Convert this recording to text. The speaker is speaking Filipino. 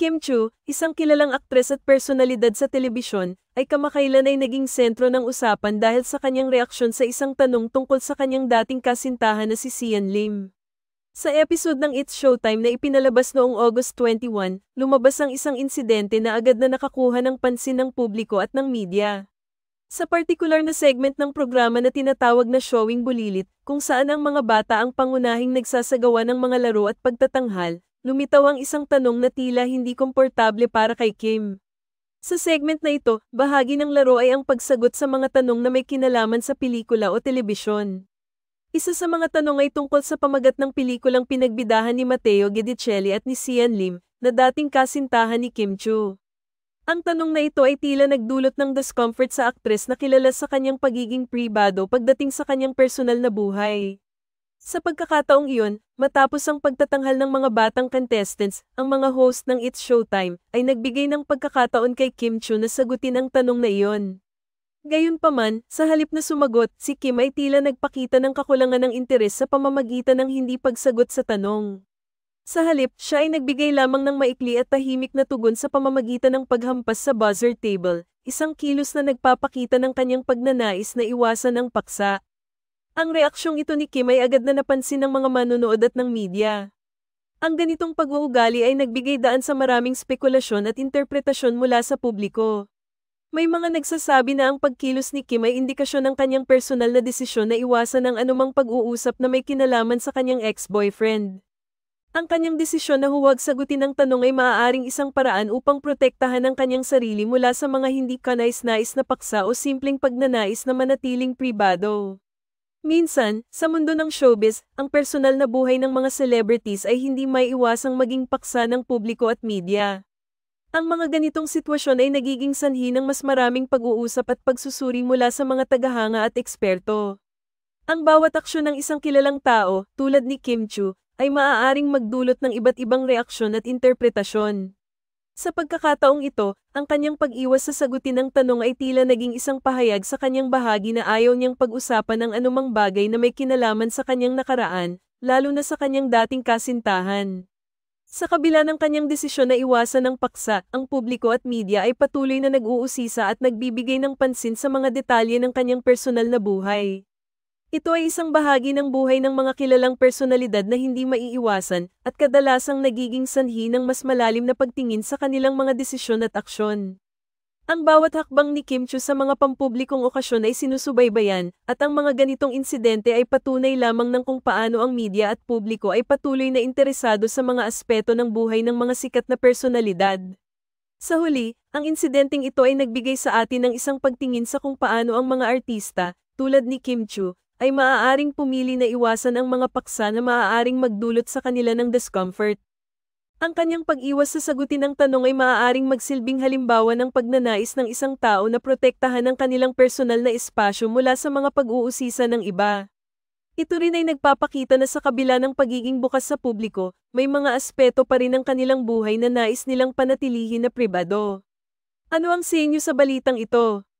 Kim Chu, isang kilalang aktres at personalidad sa telebisyon, ay kamakailan ay naging sentro ng usapan dahil sa kanyang reaksyon sa isang tanong tungkol sa kanyang dating kasintahan na si Sian Lim. Sa episode ng It's Showtime na ipinalabas noong August 21, lumabas ang isang insidente na agad na nakakuha ng pansin ng publiko at ng media. Sa partikular na segment ng programa na tinatawag na Showing Bulilit, kung saan ang mga bata ang pangunahing nagsasagawa ng mga laro at pagtatanghal, lumitaw ang isang tanong na tila hindi komportable para kay Kim. Sa segment na ito, bahagi ng laro ay ang pagsagot sa mga tanong na may kinalaman sa pelikula o telebisyon. Isa sa mga tanong ay tungkol sa pamagat ng pelikulang pinagbidahan ni Matteo Guidicelli at ni Sian Lim, na dating kasintahan ni Kim Chu. Ang tanong na ito ay tila nagdulot ng discomfort sa aktres na kilala sa kanyang pagiging pribado pagdating sa kanyang personal na buhay. Sa pagkakataong iyon, matapos ang pagtatanghal ng mga batang contestants, ang mga host ng It's Showtime ay nagbigay ng pagkakataon kay Kim Chu na sagutin ang tanong na iyon. Gayunpaman, sa halip na sumagot, si Kim ay tila nagpakita ng kakulangan ng interes sa pamamagitan ng hindi pagsagot sa tanong. Sa halip, siya ay nagbigay lamang ng maikli at tahimik na tugon sa pamamagitan ng paghampas sa buzzer table, isang kilos na nagpapakita ng kanyang pagnanais na iwasan ang paksa. Ang reaksyong ito ni Kim ay agad na napansin ng mga manonood at ng media. Ang ganitong pag-uugali ay nagbigay daan sa maraming spekulasyon at interpretasyon mula sa publiko. May mga nagsasabi na ang pagkilos ni Kim ay indikasyon ng kanyang personal na desisyon na iwasan ang anumang pag-uusap na may kinalaman sa kanyang ex-boyfriend. Ang kanyang desisyon na huwag sagutin ang tanong ay maaaring isang paraan upang protektahan ang kanyang sarili mula sa mga hindi kanais-nais na paksa o simpleng pagnanais na manatiling pribado. Minsan, sa mundo ng showbiz, ang personal na buhay ng mga celebrities ay hindi maiiwasang maging paksa ng publiko at media. Ang mga ganitong sitwasyon ay nagiging sanhi ng mas maraming pag-uusap at pagsusuri mula sa mga tagahanga at eksperto. Ang bawat aksyon ng isang kilalang tao, tulad ni Kim Chu, ay maaaring magdulot ng iba't ibang reaksyon at interpretasyon. Sa pagkakataong ito, ang kanyang pag-iwas sa sagutin ng tanong ay tila naging isang pahayag sa kanyang bahagi na ayaw niyang pag-usapan ng anumang bagay na may kinalaman sa kanyang nakaraan, lalo na sa kanyang dating kasintahan. Sa kabila ng kanyang desisyon na iwasan ng paksa, ang publiko at media ay patuloy na nag-uusisa at nagbibigay ng pansin sa mga detalye ng kanyang personal na buhay. Ito ay isang bahagi ng buhay ng mga kilalang personalidad na hindi maiiwasan at kadalasang nagiging sanhi ng mas malalim na pagtingin sa kanilang mga desisyon at aksyon. Ang bawat hakbang ni Kim Chu sa mga pampublikong okasyon ay sinusubaybayan, at ang mga ganitong insidente ay patunay lamang ng kung paano ang media at publiko ay patuloy na interesado sa mga aspeto ng buhay ng mga sikat na personalidad. Sa huli, ang insidenteng ito ay nagbigay sa atin ng isang pagtingin sa kung paano ang mga artista, tulad ni Kim Chu, ay maaaring pumili na iwasan ang mga paksa na maaaring magdulot sa kanila ng discomfort. Ang kanyang pag-iwas sa sagutin ng tanong ay maaaring magsilbing halimbawa ng pagnanais ng isang tao na protektahan ang kanilang personal na espasyo mula sa mga pag-uusisa ng iba. Ito rin ay nagpapakita na sa kabila ng pagiging bukas sa publiko, may mga aspeto pa rin ng kanilang buhay na nais nilang panatilihin na pribado. Ano ang sa inyo sa balitang ito?